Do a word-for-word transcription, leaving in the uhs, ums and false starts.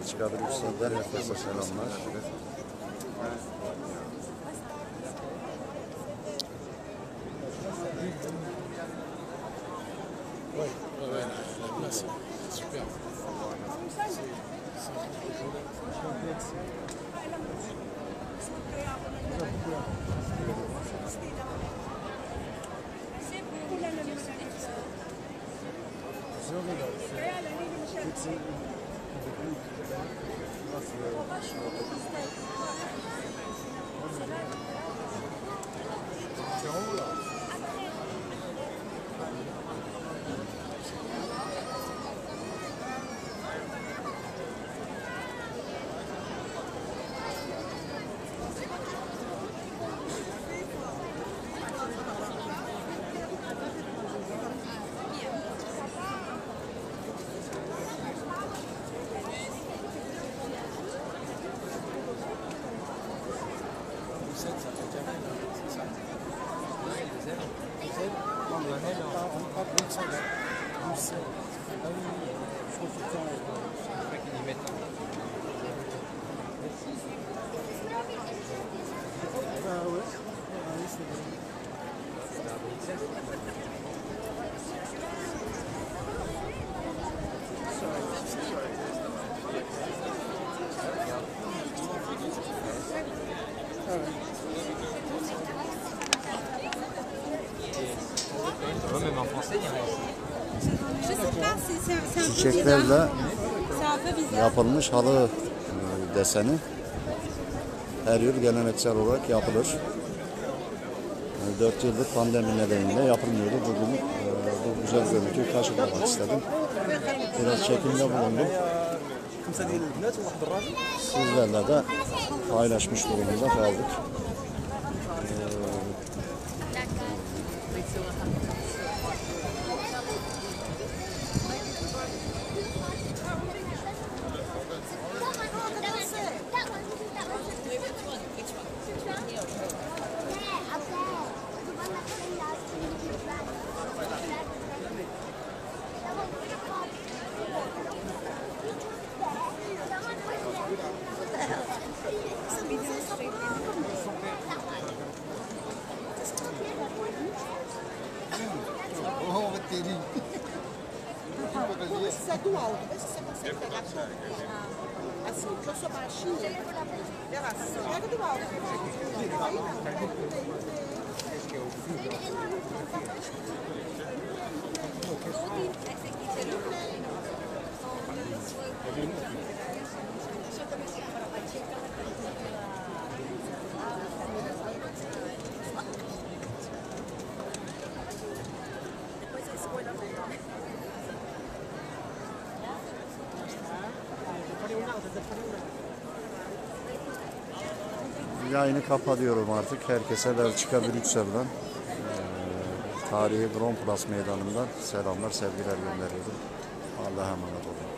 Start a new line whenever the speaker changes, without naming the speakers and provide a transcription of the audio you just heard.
Belçika Brüksel'den herkese selamlar.
Super. Même en français, il y a
Çiçeklerle yapılmış halı deseni her yıl geleneksel olarak yapılır. dört yıldır pandemi nedeniyle yapılmıyordu. Bugün bu güzel görüntüyü taşımak istedim. Biraz çekimde bulundum. Sizlerle de paylaşmış durumunda kaldık.
Precisa do alto, vê se você consegue pegar assim, porque eu sou baixinha. Pega do alto. Aí não.
Yayını kapatıyorum artık. Herkese Belçika Brüksel'den, e, tarihi Grand Place meydanından selamlar, sevgiler gönderiyorum. Allah'a emanet olun.